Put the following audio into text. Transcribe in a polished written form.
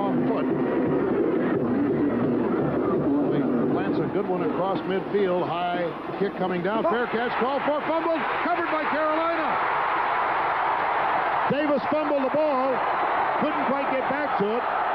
off foot. Plants a good one across midfield. High kick coming down. Fair catch called for. Fumbled. Covered by Carolina. Davis fumbled the ball. Couldn't quite get back to it.